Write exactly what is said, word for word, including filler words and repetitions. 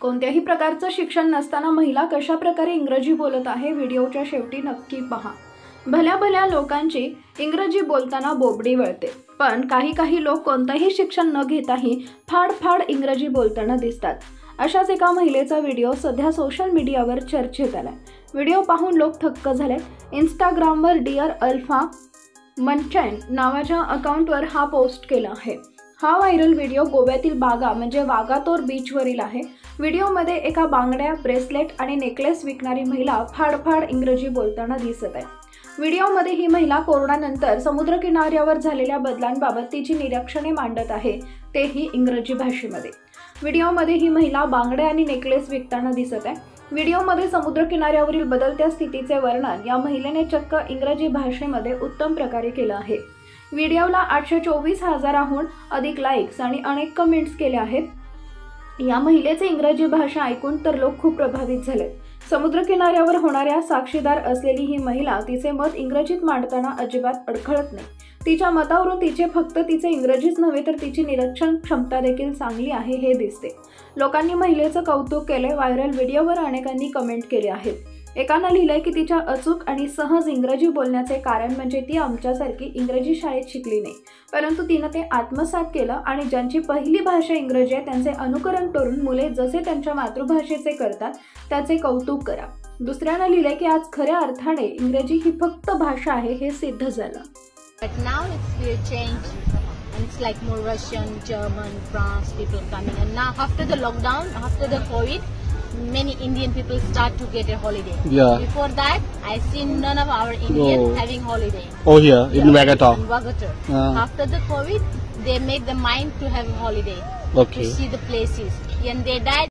कोणत्याही प्रकारचं शिक्षण नसताना महिला कशा प्रकारे इंग्रजी बोलत आहे व्हिडिओच्या शेवटी नक्की पहा। भल्या भल्या लोकांची इंग्रजी बोलताना बोबडी वळते, पण काही काही लोक कोणतेही शिक्षण न घेताही फाड फाड इंग्रजी बोलताना दिसतात। अशाच एका महिलेचा व्हिडिओ सध्या सोशल मीडियावर चर्चेत आलाय। व्हिडिओ पाहून लोक थक्क झाले। इंस्टाग्रामवर डिअर अल्फा मनचैन नावाच्या अकाउंटवर हा पोस्ट केला आहे। हा व्हायरल व्हिडिओ गोव्यातील बागा म्हणजे वागातोर बीचवरील आहे। व्हिडिओमध्ये एका बांगड्या, ब्रेसलेट आणि नेकलेस विकणारी महिला फाडफाड इंग्रजी बोलताना दिसत आहे। व्हिडिओमध्ये ही महिला कोरोनानंतर समुद्र किनाऱ्यावर झालेल्या बदलांबाबत तिची निरीक्षणे मांडत आहे, तेही इंग्रजी भाषेमध्ये। व्हिडिओमध्ये ही महिला बांगड्या आणि नेकलेस विकताना दिसत आहे। व्हिडिओमध्ये समुद्र किनाऱ्यावरील बदलत्या स्थितीचे वर्णन या महिलेने चक्क इंग्रजी भाषेमध्ये उत्तम प्रकारे केलं आहे। व्हिडिओला आठशे चोवीस हजाराहून अधिक लाईक्स आणि अनेक कमेंट्स केले आहेत। या महिलेचे इंग्रजी भाषा ऐकून तर लोक खूप प्रभावित झाले। समुद्र किनाऱ्यावर होणाऱ्या साक्षीदार असलेली ही महिला तिचे मत इंग्रजीत मांडताना अजिबात अडखळत नाही। तिच्या मतावरून तिचे फक्त तिचे इंग्रजीच नव्हे तर तिची निरीक्षण क्षमता देखील चांगली आहे हे दिसते। लोकांनी महिलेचं कौतुक केले। व्हायरल व्हिडिओवर अनेकांनी कमेंट केले आहेत। एकानं लिहिलंय की तिच्या अचूक आणि सहज इंग्रजी बोलण्याचे कारण म्हणजे ती आमच्यासारखी इंग्रजी शाळेत शिकली नाही, परंतु तिनं ते आत्मसात केलं आणि ज्यांची पहिली भाषा इंग्रजी आहे त्यांचे अनुकरण करून मुले जसे त्यांच्या मातृभाषेचे करतात त्याचे कौतुक करा। दुसऱ्यानं लिहिलंय की आज खऱ्या अर्थाने इंग्रजी ही फक्त भाषा आहे हे सिद्ध झालं। But now it's very changed and it's like more Russian, German, France people coming, and now after the lockdown, after the COVID, many Indian people start to get a holiday. Yeah. Before that, I seen none of our Indians Oh. having holiday. Oh, here Yeah, in Wagator. in Wagator. Ah. After the COVID, they made the mind to have a holiday Okay. to see the places, and they died.